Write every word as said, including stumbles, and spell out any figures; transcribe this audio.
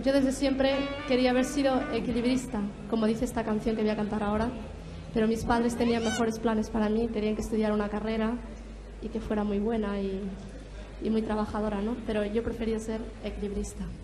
Yo desde siempre quería haber sido equilibrista, como dice esta canción que voy a cantar ahora, pero mis padres tenían mejores planes para mí, querían que estudiara una carrera y que fuera muy buena y, y muy trabajadora, ¿no? Pero yo prefería ser equilibrista.